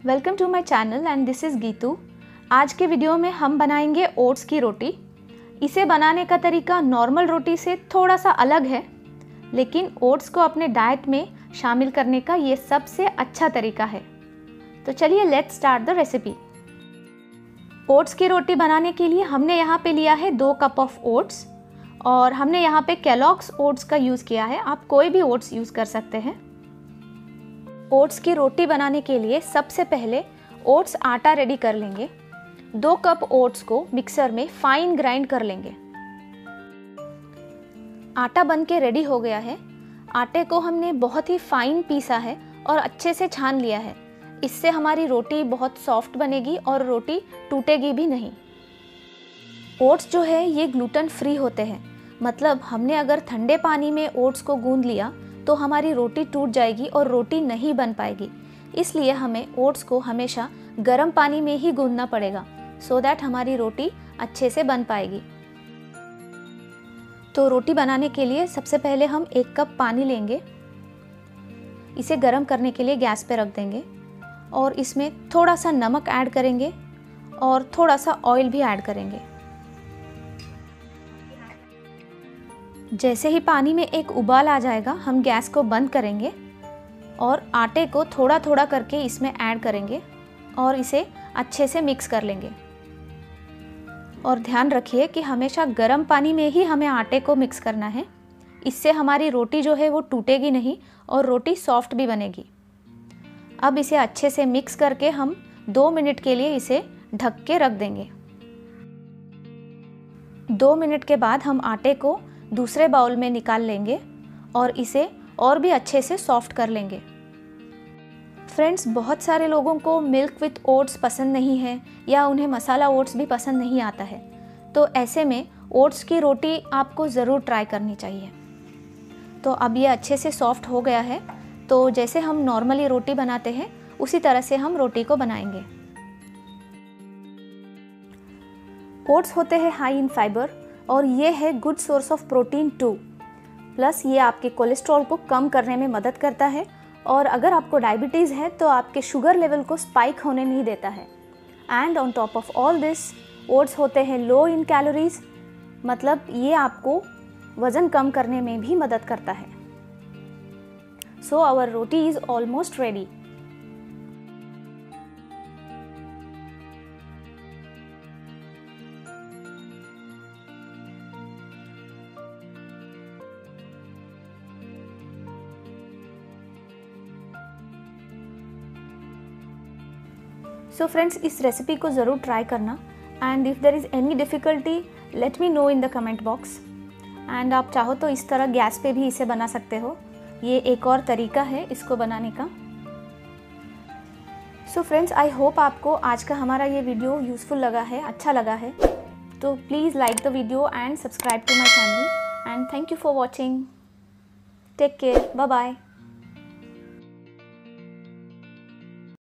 Welcome to my channel and this is Geetu. आज के video में हम बनाएंगे ओट्स की रोटी। इसे बनाने का तरीका नॉर्मल रोटी से थोड़ा सा अलग है, लेकिन ओट्स को अपने डाइट में शामिल करने का ये सबसे अच्छा तरीका है। तो चलिए let's start the recipe. Oats की रोटी बनाने के लिए हमने यहाँ पे लिया है 2 कप ऑफ ओट्स और हमने यहाँ पे केलॉग्स ओट्स का यूज़ किया है। आप कोई भी ओट्स यूज़ कर सकते हैं। ओट्स की रोटी बनाने के लिए सबसे पहले ओट्स आटा रेडी कर लेंगे। 2 कप ओट्स को मिक्सर में फाइन ग्राइंड कर लेंगे। आटा बन के रेडी हो गया है। आटे को हमने बहुत ही फाइन पीसा है और अच्छे से छान लिया है। इससे हमारी रोटी बहुत सॉफ्ट बनेगी और रोटी टूटेगी भी नहीं। ओट्स जो है ये ग्लूटेन फ्री होते हैं, मतलब हमने अगर ठंडे पानी में ओट्स को गूंद लिया तो हमारी रोटी टूट जाएगी और रोटी नहीं बन पाएगी। इसलिए हमें ओट्स को हमेशा गर्म पानी में ही गूंदना पड़ेगा सो दैट हमारी रोटी अच्छे से बन पाएगी। तो रोटी बनाने के लिए सबसे पहले हम 1 कप पानी लेंगे। इसे गर्म करने के लिए गैस पे रख देंगे और इसमें थोड़ा सा नमक ऐड करेंगे और थोड़ा सा ऑयल भी ऐड करेंगे। जैसे ही पानी में एक उबाल आ जाएगा हम गैस को बंद करेंगे और आटे को थोड़ा थोड़ा करके इसमें ऐड करेंगे और इसे अच्छे से मिक्स कर लेंगे। और ध्यान रखिए कि हमेशा गर्म पानी में ही हमें आटे को मिक्स करना है। इससे हमारी रोटी जो है वो टूटेगी नहीं और रोटी सॉफ्ट भी बनेगी। अब इसे अच्छे से मिक्स करके हम 2 मिनट के लिए इसे ढक के रख देंगे। 2 मिनट के बाद हम आटे को दूसरे बाउल में निकाल लेंगे और इसे और भी अच्छे से सॉफ्ट कर लेंगे। फ्रेंड्स, बहुत सारे लोगों को मिल्क विथ ओट्स पसंद नहीं है या उन्हें मसाला ओट्स भी पसंद नहीं आता है, तो ऐसे में ओट्स की रोटी आपको ज़रूर ट्राई करनी चाहिए। तो अब ये अच्छे से सॉफ्ट हो गया है, तो जैसे हम नॉर्मली रोटी बनाते हैं उसी तरह से हम रोटी को बनाएंगे। ओट्स होते हैं हाई इन फाइबर और ये है good source of protein too. Plus ये आपके कोलेस्ट्रॉल को कम करने में मदद करता है और अगर आपको डायबिटीज़ है तो आपके शुगर लेवल को स्पाइक होने नहीं देता है। And on top of all this oats होते हैं लो इन कैलोरीज, मतलब ये आपको वज़न कम करने में भी मदद करता है। So our roti is almost ready. So friends, इस रेसिपी को ज़रूर ट्राई करना and if there is any difficulty let me know in the comment box. And आप चाहो तो इस तरह गैस पे भी इसे बना सकते हो। ये एक और तरीका है इसको बनाने का। सो फ्रेंड्स, आई होप आपको आज का हमारा ये वीडियो यूज़फुल लगा है, अच्छा लगा है। तो please like the video and subscribe to my channel and thank you for watching. Take care, bye bye.